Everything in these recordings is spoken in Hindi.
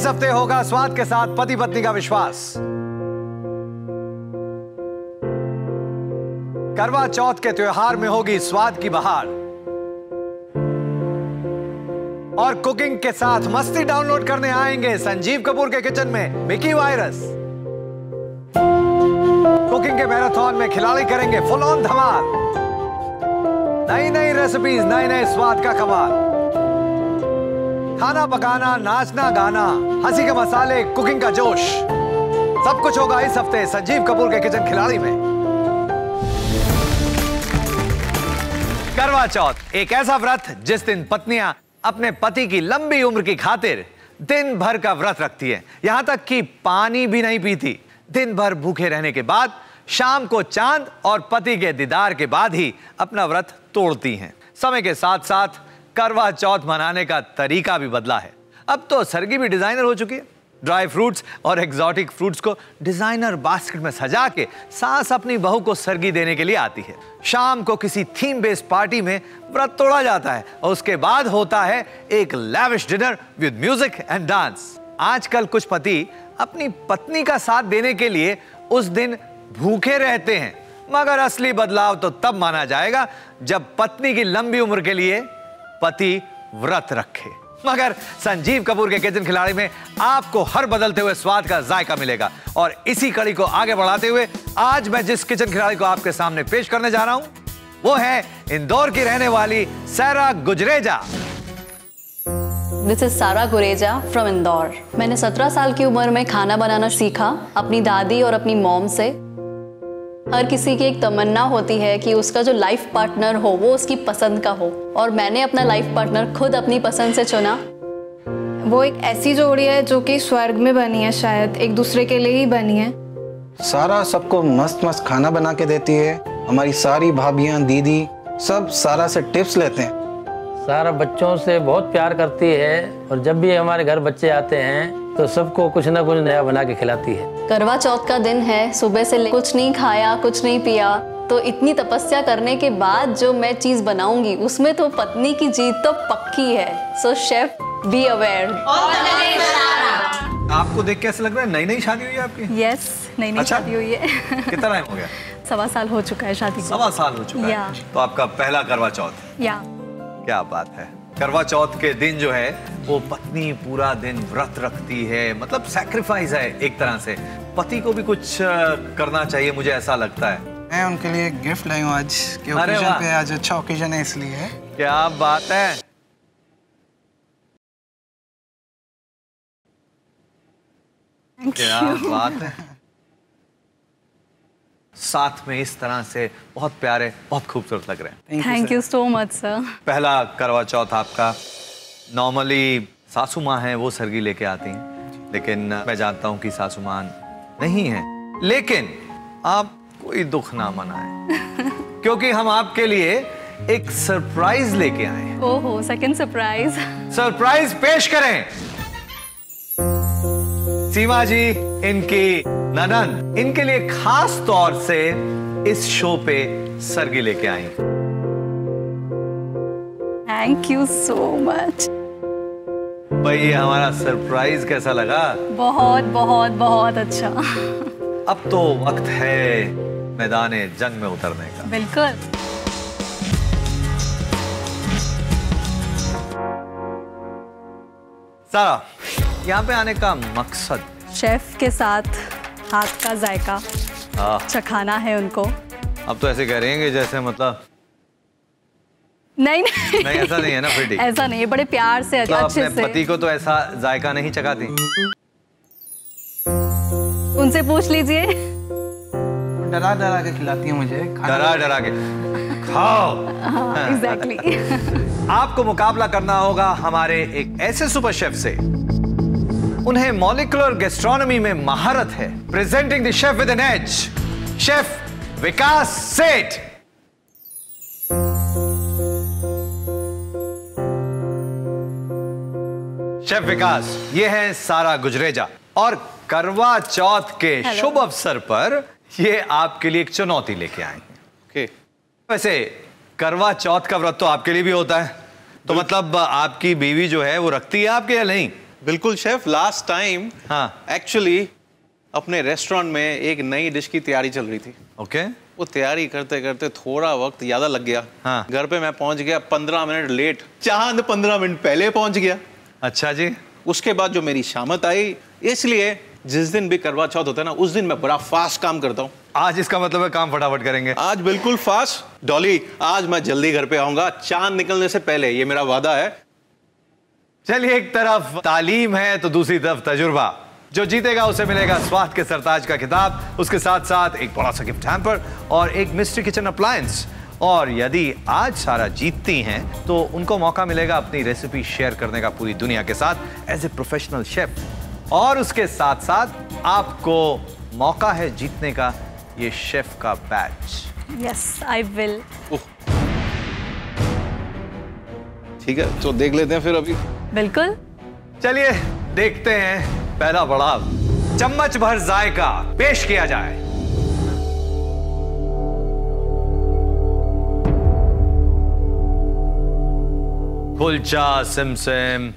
इस हफ्ते होगा स्वाद के साथ पति पत्नी का विश्वास। करवा चौथ के त्योहार में होगी स्वाद की बहार और कुकिंग के साथ मस्ती डाउनलोड करने आएंगे संजीव कपूर के किचन में मिकी वायरस। कुकिंग के मैराथन में खिलाड़ी करेंगे फुल ऑन धमाल। नई नई रेसिपीज, नए नए स्वाद का कमाल। खाना पकाना, नाचना गाना, हंसी के मसाले, कुकिंग का जोश, सब कुछ होगा इस हफ्ते संजीव कपूर के किचन खिलाड़ी में। करवा चौथ एक ऐसा व्रत जिस दिन पत्नियां अपने पति की लंबी उम्र की खातिर दिन भर का व्रत रखती है, यहां तक कि पानी भी नहीं पीती। दिन भर भूखे रहने के बाद शाम को चांद और पति के दीदार के बाद ही अपना व्रत तोड़ती हैं। समय के साथ साथ करवा चौथ मनाने का तरीका भी बदला है। अब तो सरगी भी डिजाइनर हो चुकी है। ड्राई फ्रूट्स और एक्सोटिक फ्रूट्स को डिजाइनर बास्केट में सजा के सास अपनी बहू को सरगी देने के लिए आती है। शाम को किसी थीम बेस्ड पार्टी में व्रत तोड़ा जाता है और उसके बाद होता है एक lavish dinner with music and dance. आजकल कुछ पति अपनी पत्नी का साथ देने के लिए उस दिन भूखे रहते हैं, मगर असली बदलाव तो तब माना जाएगा जब पत्नी की लंबी उम्र के लिए पति व्रत रखे। मगर संजीव कपूर के किचन खिलाड़ी में आपको हर बदलते हुए स्वाद का जायका मिलेगा और इसी कड़ी को आगे बढ़ाते हुए आज मैं जिस किचन खिलाड़ी को आपके सामने पेश करने जा रहा हूं वो है इंदौर की रहने वाली सारा गुजरेजा। दिस इज सारा गुरेजा फ्रॉम इंदौर। मैंने 17 साल की उम्र में खाना बनाना सीखा अपनी दादी और अपनी मॉम से। हर किसी की एक तमन्ना होती है कि उसका जो लाइफ पार्टनर हो वो उसकी पसंद का हो, और मैंने अपना लाइफ पार्टनर खुद अपनी पसंद से चुना। वो एक ऐसी जोड़ी है जो कि स्वर्ग में बनी है, शायद एक दूसरे के लिए ही बनी है। सारा सबको मस्त मस्त खाना बना के देती है। हमारी सारी भाभियां, दीदी सब सारा से टिप्स लेते हैं। सारा बच्चों से बहुत प्यार करती है और जब भी हमारे घर बच्चे आते हैं तो सबको कुछ ना कुछ नया बना के खिलाती है। करवा चौथ का दिन है, सुबह से कुछ नहीं खाया, कुछ नहीं पिया, तो इतनी तपस्या करने के बाद जो मैं चीज बनाऊंगी उसमें तो पत्नी की जीत तो पक्की है। So chef be aware. आपको देख के ऐसा लग रहा है नई नई शादी हुई है आपकी? यस, नई शादी हुई है। कितना टाइम हो गया? 1.25 साल हो चुका है शादी को। 1.25 साल हो चुका है। तो आपका पहला करवा चौथ? या क्या बात है। करवा चौथ के दिन जो है वो पत्नी पूरा दिन व्रत रखती है, मतलब सैक्रिफाइस है एक तरह से। पति को भी कुछ करना चाहिए, मुझे ऐसा लगता है। मैं उनके लिए गिफ्ट लाई हूँ आज के ओकेजन पे। आज अच्छा ओकेजन है इसलिए। क्या बात है। क्या बात है। साथ में इस तरह से बहुत प्यारे, बहुत खूबसूरत लग रहे हैं। Thank you so much sir. पहला करवा चौथ आपका, नॉर्मली सासू माँ हैं वो सरगी लेके आती हैं, लेकिन मैं जानता हूँ कि सासू माँ नहीं है, लेकिन आप कोई दुख ना मनाएं क्योंकि हम आपके लिए एक सरप्राइज लेके आए हैं। ओहो, सेकंड सरप्राइज। सरप्राइज पेश करें सीमा जी, इनकी ननद इनके लिए खास तौर से इस शो पे सरगी लेके आई। Thank you so much. भाई ये हमारा सरप्राइज कैसा लगा? बहुत बहुत बहुत अच्छा। अब तो वक्त है मैदाने जंग में उतरने का। बिल्कुल। सारा, यहाँ पे आने का मकसद? शेफ के साथ हाथ का जायका चखाना है उनको। अब तो ऐसे कह रहे हैं जैसे मतलब नहीं ऐसा नहीं है ना। फिर ऐसा नहीं है, बड़े प्यार से तो अच्छे अपने से। पति को तो ऐसा जायका नहीं चखाती? उनसे पूछ लीजिए। डरा डरा के खिलाती है मुझे। डरा डरा के खाओ। एग्जैक्टली। आपको मुकाबला करना होगा हमारे एक ऐसे सुपर शेफ से, उन्हें मॉलिक्यूलर गैस्ट्रोनॉमी में महारत है। Presenting the chef with an edge, chef Vikas Seth. Chef विकास, ये है सारा गुजरेजा और करवा चौथ के शुभ अवसर पर ये आपके लिए एक चुनौती लेके आए हैं। ओके। वैसे करवा चौथ का व्रत तो आपके लिए भी होता है, तो मतलब आपकी बीवी जो है वो रखती है आपके या नहीं? बिल्कुल शेफ, लास्ट टाइम हाँ एक्चुअली अपने रेस्टोरेंट में एक नई डिश की तैयारी चल रही थी। ओके। वो तैयारी करते करते थोड़ा वक्त ज़्यादा लग गया। हाँ। घर पे मैं पहुंच गया 15 मिनट लेट, चांद 15 मिनट पहले पहुंच गया। अच्छा जी। उसके बाद जो मेरी शामत आई, इसलिए जिस दिन भी करवा चौथ होता है ना, उस दिन मैं बड़ा फास्ट काम करता हूँ। आज इसका मतलब है काम फटाफट करेंगे। आज बिल्कुल फास्ट। डॉली, आज मैं जल्दी घर पे आऊंगा चांद निकलने से पहले, ये मेरा वादा है। चलिए, एक तरफ तालीम है तो दूसरी तरफ तजुर्बा। जो जीतेगा उसे मिलेगा स्वाद के सरताज का खिताब, उसके साथ साथ एक बड़ा सा गिफ्ट हैम्पर और एक मिस्ट्री किचन अप्लायंस। और यदि आज सारा जीतती हैं तो उनको मौका मिलेगा अपनी रेसिपी शेयर करने का पूरी दुनिया के साथ एज ए प्रोफेशनल शेफ। और उसके साथ साथ आपको मौका है जीतने का ये शेफ का बैच। Yes, I will. ठीक है, तो देख लेते हैं फिर अभी। बिल्कुल। चलिए देखते हैं पहला पड़ाव। चम्मच भर जायका पेश किया जाए। कुलचा सिमसिम,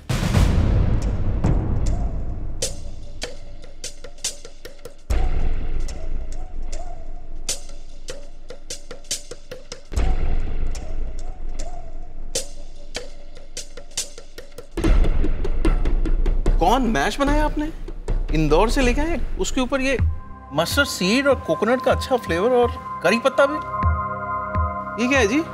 कौन मैश बनाया आपने? इंदौर से लेके आए? उसके ऊपर ये मस्टर्ड सीड और कोकोनट का अच्छा फ्लेवर और करी पत्ता भी। ये क्या है जी?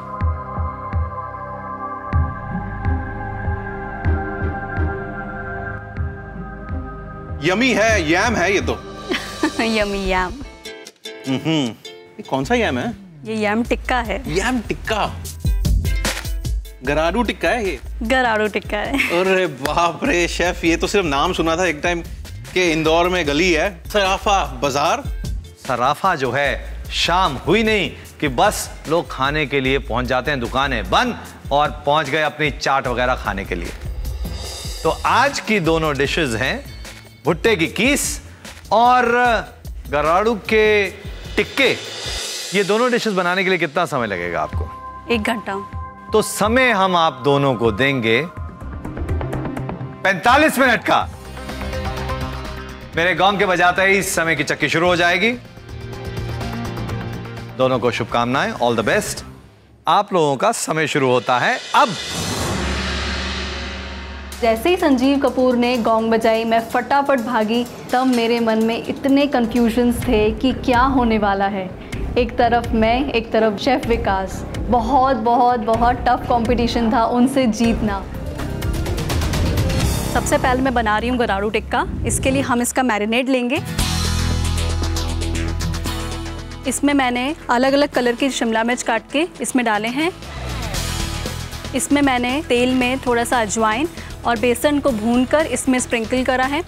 यमी है, यैम है ये तो। Yummy yum. ये कौन सा यैम है? ये यम टिक्का है। यैम टिक्का। गराडू टिक्का है ये? गराडू टिक्का है। अरे बाप रे शेफ, ये तो सिर्फ नाम सुना था एक टाइम के इंदौर में गली है सराफा बाजार। सराफा जो है शाम हुई नहीं कि बस लोग खाने के लिए पहुंच जाते हैं, दुकानें बंद और पहुंच गए अपनी चाट वगैरह खाने के लिए। तो आज की दोनों डिशेस हैं भुट्टे की कीस और गराडू के टिक्के। ये दोनों डिशेस बनाने के लिए कितना समय लगेगा आपको? 1 घंटा। तो समय हम आप दोनों को देंगे 45 मिनट का। मेरे गॉन्ग के बजाते ही समय की चक्की शुरू हो जाएगी। दोनों को शुभकामनाएं, ऑल द बेस्ट। आप लोगों का समय शुरू होता है अब। जैसे ही संजीव कपूर ने गोंग बजाई, मैं फटाफट भागी। तब मेरे मन में इतने कंफ्यूजन्स थे कि क्या होने वाला है। एक तरफ मैं, एक तरफ शेफ विकास। बहुत बहुत बहुत टफ कंपटीशन था उनसे जीतना। सबसे पहले मैं बना रही हूँ गराडू टिक्का। इसके लिए हम इसका मैरिनेड लेंगे। इसमें मैंने अलग अलग कलर की शिमला मिर्च काट के इसमें डाले हैं। इसमें मैंने तेल में थोड़ा सा अजवाइन और बेसन को भूनकर इसमें स्प्रिंकल करा है।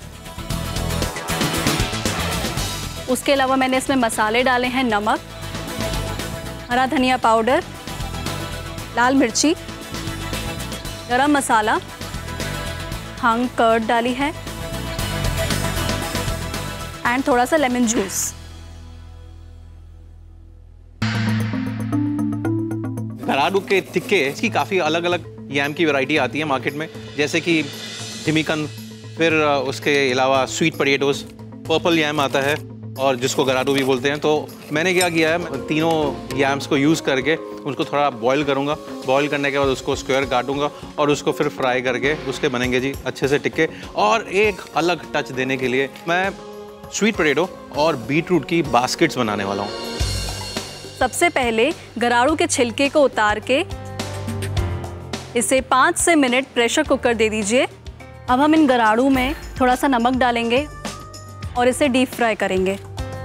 उसके अलावा मैंने इसमें मसाले डाले हैं, नमक, हरा धनिया पाउडर, लाल मिर्ची, गरम मसाला, हंग कर्ड डाली है एंड थोड़ा सा लेमन जूस। गराडू के टिक्के की काफ़ी अलग अलग यैम की वैरायटी आती है मार्केट में, जैसे कि जिमिकन, फिर उसके अलावा स्वीट पोटैटोज, पर्पल यैम आता है और जिसको गराडू भी बोलते हैं। तो मैंने क्या किया है, तीनों यैम्स को यूज़ करके उसको थोड़ा बॉईल करूँगा। बॉईल करने के बाद उसको स्क्वायर काटूंगा और उसको फिर फ्राई करके उसके बनेंगे जी अच्छे से टिक्के। और एक अलग टच देने के लिए मैं स्वीट पोटैटो और बीटरूट की बास्केट्स बनाने वाला हूँ। सबसे पहले गराडू के छिलके को उतार के इसे 5 से मिनट प्रेशर कुकर दे दीजिए। अब हम इन गराडू में थोड़ा सा नमक डालेंगे और इसे डीप फ्राई करेंगे।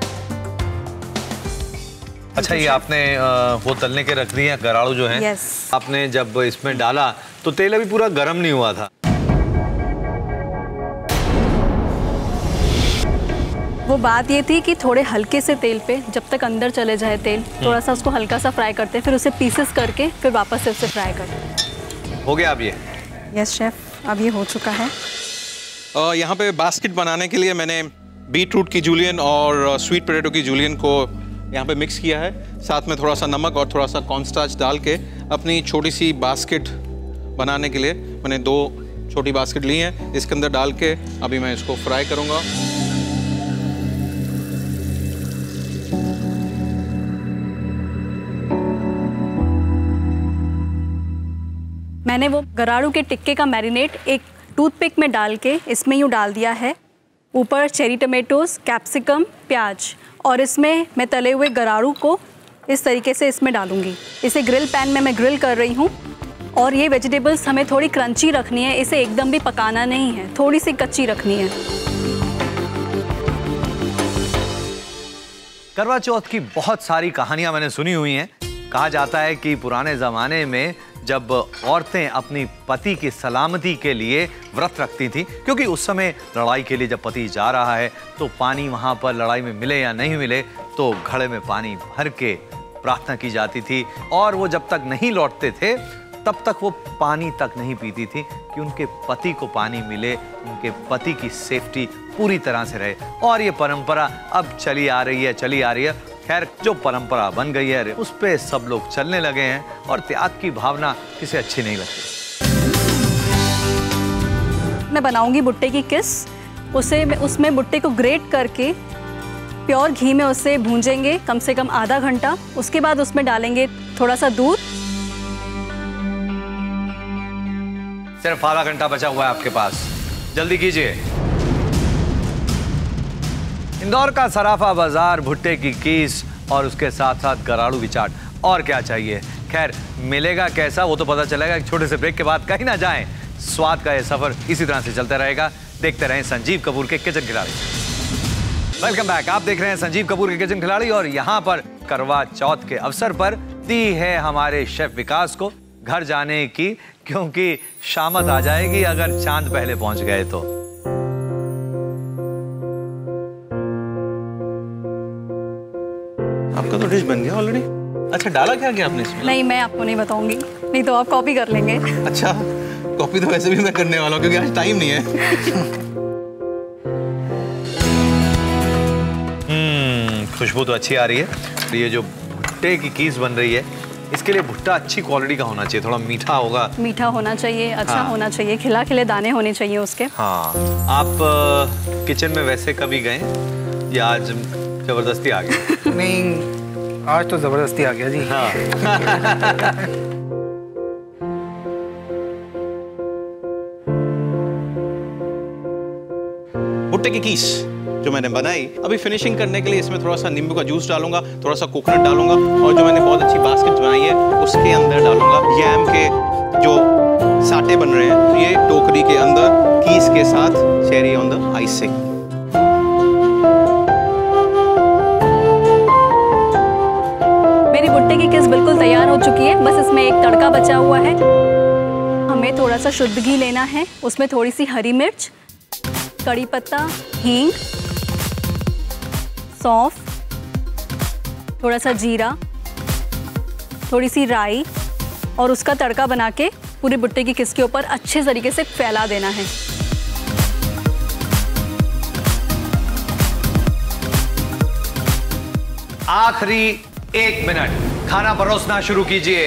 अच्छा, ये आपने वो तलने के रख दिए गराडू जो है। यस। आपने जब इसमें डाला तो तेल अभी पूरा गर्म नहीं हुआ था। वो बात ये थी कि थोड़े हल्के से तेल पे, जब तक अंदर चले जाए तेल, थोड़ा सा उसको हल्का सा फ्राई करते हैं, फिर उसे पीसेस करके फिर वापस से उसे फ्राई करते हैं। हो गया अब ये? यस शेफ, अब ये हो चुका है। यहाँ पे बास्केट बनाने के लिए मैंने बीटरूट की जूलियन और स्वीट पोटैटो की जूलियन को यहाँ पे मिक्स किया है। साथ में थोड़ा सा नमक और थोड़ा सा कॉर्नस्टार्च डाल के अपनी छोटी सी बास्केट बनाने के लिए मैंने 2 छोटी बास्केट ली है, इसके अंदर डाल के अभी मैं इसको फ्राई करूँगा। मैंने वो गराड़ू के टिक्के का मैरिनेट एक टूथपिक में डाल के इसमें यूँ डाल दिया है। ऊपर चेरी टमेटोज़, कैप्सिकम, प्याज और इसमें मैं तले हुए गराड़ू को इस तरीके से इसमें डालूंगी। इसे ग्रिल पैन में मैं ग्रिल कर रही हूँ और ये वेजिटेबल्स हमें थोड़ी क्रंची रखनी है, इसे एकदम भी पकाना नहीं है, थोड़ी सी कच्ची रखनी है। करवा चौथ की बहुत सारी कहानियां मैंने सुनी हुई हैं। कहा जाता है कि पुराने ज़माने में जब औरतें अपनी पति की सलामती के लिए व्रत रखती थीं, क्योंकि उस समय लड़ाई के लिए जब पति जा रहा है तो पानी वहाँ पर लड़ाई में मिले या नहीं मिले तो घड़े में पानी भर के प्रार्थना की जाती थी, और वो जब तक नहीं लौटते थे तब तक वो पानी तक नहीं पीती थी कि उनके पति को पानी मिले, उनके पति की सेफ्टी पूरी तरह से रहे। और ये परंपरा अब चली आ रही है। खैर, जो परंपरा बन गई है उस पे सब लोग चलने लगे हैं और त्याग की भावना किसे अच्छी नहीं लगती। मैं बनाऊंगी भुट्टे की किस। उसमें भुट्टे को ग्रेट करके प्योर घी में उसे भूंजेंगे कम से कम आधा घंटा। उसके बाद उसमें डालेंगे थोड़ा सा दूध। सिर्फ आधा घंटा बचा हुआ है आपके पास, जल्दी कीजिए। इंदौर का सराफा बाजार, भुट्टे की कीस और उसके साथ साथ गराड़ू की चाट, और क्या चाहिए। खैर, मिलेगा कैसा वो तो पता चलेगा एक छोटे से ब्रेक के बाद। कहीं ना जाएं, स्वाद का ये सफर इसी तरह से चलता रहेगा। देखते रहें संजीव कपूर के किचन खिलाड़ी। Welcome back. आप देख रहे हैं संजीव कपूर के किचन खिलाड़ी, और यहाँ पर करवा चौथ के अवसर पर दी है हमारे शेफ विकास को घर जाने की, क्योंकि शामत आ जाएगी अगर चांद पहले पहुंच गए तो। आपका तो डिश बन गया ऑलरेडी। अच्छा, डाला क्या आपने इसमें? नहीं, मैं आपको नहीं बताऊंगी, नहीं तो आप कॉपी कर लेंगे। अच्छा, कॉपी तो वैसे भी मैं करने वाला हूँ क्योंकि आज टाइम नहीं है। खुशबू तो अच्छी आ रही है। ये जो भुट्टे की कीस बन रही है, इसके लिए भुट्टा अच्छी क्वालिटी का होना चाहिए, थोड़ा मीठा होगा। मीठा होना चाहिए, अच्छा होना चाहिए, खिला खिले दाने होने चाहिए उसके। हाँ, आप किचन में वैसे कभी गए या आज जबरदस्ती आ गए? नहीं, आज तो जबरदस्ती आ गया जी। हाँ। भुट्टे की कीस जो मैंने बनाई, अभी फिनिशिंग करने के लिए इसमें थोड़ा सा नींबू का जूस डालूंगा, थोड़ा सा कोकोनट डालूंगा, और जो मैंने बहुत अच्छी बास्केट बनाई है उसके अंदर डालूंगा यैम के जो साटे बन रहे हैं। तो ये टोकरी के अंदर कीस के साथ चेरी ऑन द आइसिंग। मेरी भुट्टे की किस बिल्कुल तैयार हो चुकी है। बस इसमें एक तड़का बचा हुआ है। हमें थोड़ा सा शुद्ध घी लेना है, उसमें थोड़ी सी हरी मिर्च, कड़ी पत्ता, हींग, सौंफ, थोड़ा सा जीरा, थोड़ी सी राई, और उसका तड़का बना के पूरी भुट्टे की किस के ऊपर अच्छे तरीके से फैला देना है। आखिरी 1 मिनट, खाना परोसना शुरू कीजिए।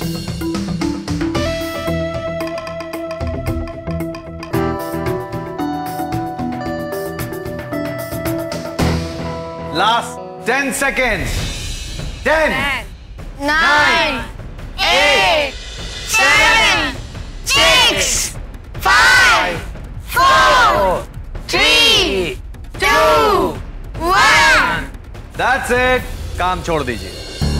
Last 10 seconds. 10, 9, 8, 7, 6, 5, 4, 3, 2, 1. That's it. काम छोड़ दीजिए।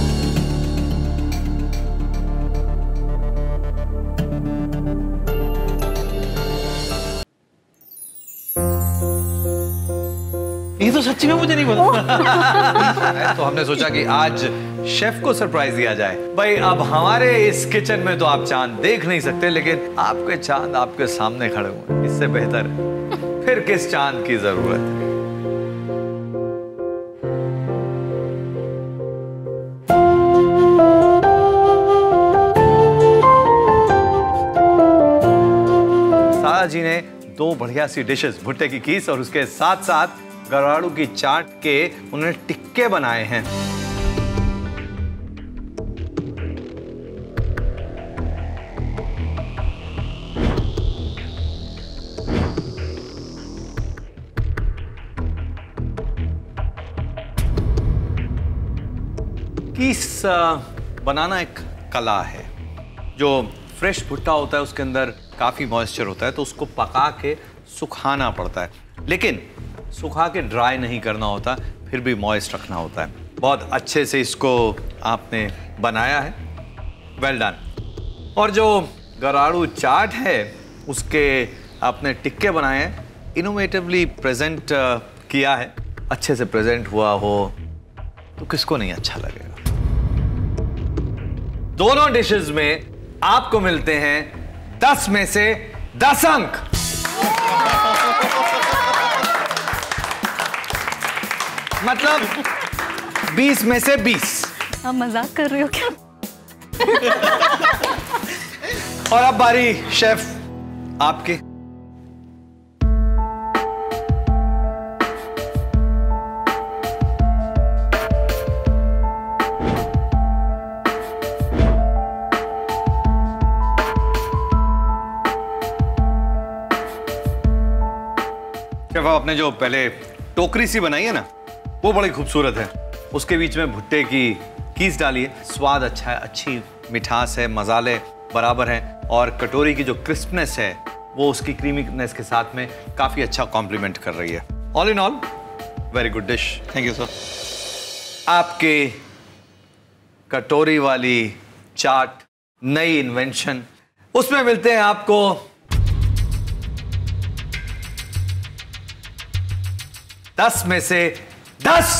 ये तो सच्ची में मुझे नहीं पता। तो हमने सोचा कि आज शेफ को सरप्राइज दिया जाए। भाई, अब हमारे इस किचन में तो आप चांद देख नहीं सकते, लेकिन आपके चांद आपके सामने खड़े हुए, इससे बेहतर फिर किस चांद की जरूरत है। सारा जी ने 2 बढ़िया सी डिशेस, भुट्टे की कीस और उसके साथ साथ गराड़ू की चाट के उन्होंने टिक्के बनाए हैं। कीस बनाना एक कला है। जो फ्रेश भुट्टा होता है उसके अंदर काफ़ी मॉइस्चर होता है, तो उसको पका के सुखाना पड़ता है, लेकिन सुखा के ड्राई नहीं करना होता, फिर भी मॉइस्ट रखना होता है। बहुत अच्छे से इसको आपने बनाया है, वेल डन। और जो गराड़ू चाट है उसके आपने टिक्के बनाए हैं, इनोवेटिवली प्रेजेंट किया है। अच्छे से प्रेजेंट हुआ हो तो किसको नहीं अच्छा लगेगा। दोनों डिशेस में आपको मिलते हैं 10 में से 10 अंक। मतलब 20 में से 20। आप मजाक कर रहे हो क्या? और अब बारी शेफ आपके। शेफ, आपने जो पहले टोकरी सी बनाई है ना, वो बड़ी खूबसूरत है। उसके बीच में भुट्टे की कीस डाली है, स्वाद अच्छा है, अच्छी मिठास है, मसाले बराबर हैं, और कटोरी की जो क्रिस्पनेस है वो उसकी क्रीमीनेस के साथ में काफ़ी अच्छा कॉम्प्लीमेंट कर रही है। All in all very good dish. Thank you sir. आपके कटोरी वाली चाट नई इन्वेंशन, उसमें मिलते हैं आपको 10 में से 10।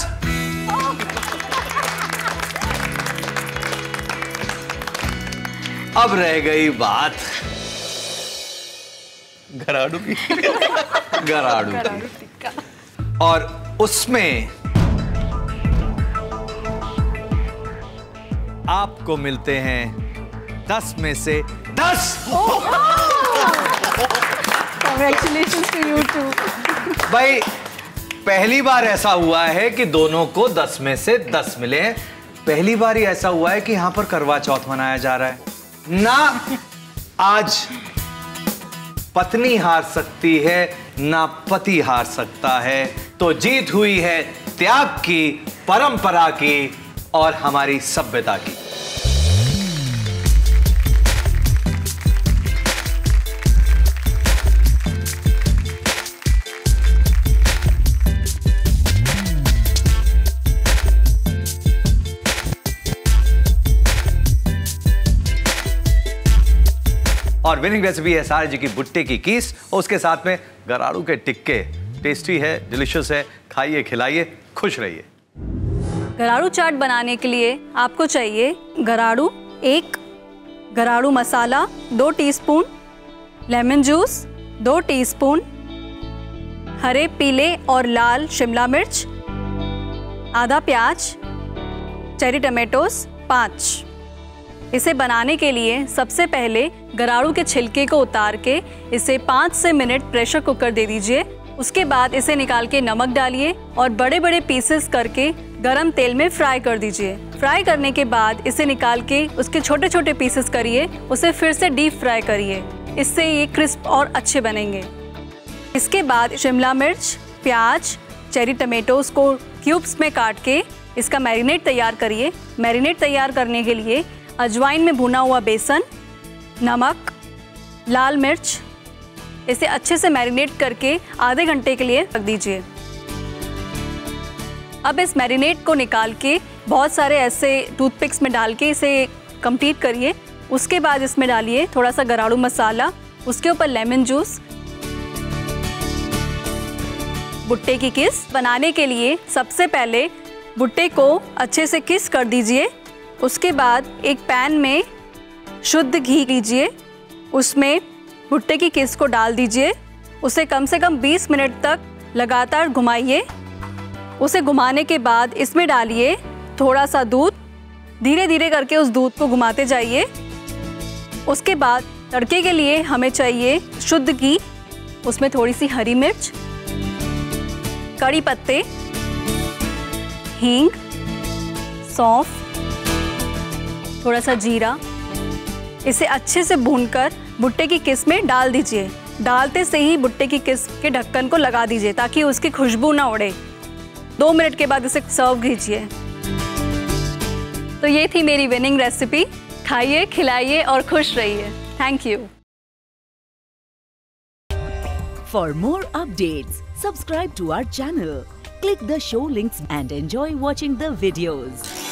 अब रह गई बात घराड़ू की। गराड़ू की, और उसमें आपको मिलते हैं 10 में से 10। Congratulations to you too. भाई, पहली बार ऐसा हुआ है कि दोनों को 10 में से 10 मिले हैं। पहली बार ही ऐसा हुआ है कि यहां पर करवा चौथ मनाया जा रहा है ना। आज पत्नी हार सकती है ना पति हार सकता है, तो जीत हुई है त्याग की, परंपरा की और हमारी सभ्यता की। और विनिंग रेसिपी है सारा जी की भुट्टे की कीस, और उसके साथ में गराड़ू के टिक्के। टेस्टी है, डिलीशियस है, खाइए, खिलाइए, खुश रहिए। गराड़ू चाट बनाने के लिए आपको चाहिए गराड़ू 1, गराड़ू मसाला 2 टीस्पून, लेमन जूस 2 टीस्पून, हरे, पीले और लाल शिमला मिर्च, आधा प्याज, चेरी टमाटोस 5। इसे बनाने के लिए सबसे पहले गराड़ू के छिलके को उतार के इसे 5 से मिनट प्रेशर कुकर दे दीजिए। उसके बाद इसे निकाल के नमक डालिए और बड़े बड़े पीसेस करके गरम तेल में फ्राई कर दीजिए। फ्राई करने के बाद इसे निकाल के उसके छोटे छोटे पीसेस करिए, उसे फिर से डीप फ्राई करिए, इससे ये क्रिस्प और अच्छे बनेंगे। इसके बाद शिमला मिर्च, प्याज, चेरी टमाटोस को क्यूब्स में काट के इसका मैरिनेट तैयार करिए। मैरिनेट तैयार करने के लिए अजवाइन में भुना हुआ बेसन, नमक, लाल मिर्च, इसे अच्छे से मैरिनेट करके आधे घंटे के लिए रख दीजिए। अब इस मैरिनेट को निकाल के बहुत सारे ऐसे टूथपिक्स में डाल के इसे कंप्लीट करिए। उसके बाद इसमें डालिए थोड़ा सा गराड़ू मसाला, उसके ऊपर लेमन जूस। भुट्टे की किस बनाने के लिए सबसे पहले भुट्टे को अच्छे से किस कर दीजिए। उसके बाद एक पैन में शुद्ध घी लीजिए, उसमें भुट्टे की किस को डाल दीजिए। उसे कम से कम 20 मिनट तक लगातार घुमाइए। उसे घुमाने के बाद इसमें डालिए थोड़ा सा दूध, धीरे धीरे करके उस दूध को घुमाते जाइए। उसके बाद तड़के के लिए हमें चाहिए शुद्ध घी, उसमें थोड़ी सी हरी मिर्च, कड़ी पत्ते, हींग, सौंफ, थोड़ा सा जीरा। इसे अच्छे से भूनकर भुट्टे की किस में डाल दीजिए। डालते से ही भुट्टे की किस के ढक्कन को लगा दीजिए ताकि उसकी खुशबू ना उड़े। 2 मिनट के बाद इसे सर्व कीजिए। तो ये थी मेरी विनिंग रेसिपी। खाइए, खिलाइए और खुश रहिए। Thank you. For more updates, subscribe to our channel, click the show links and enjoy watching the videos.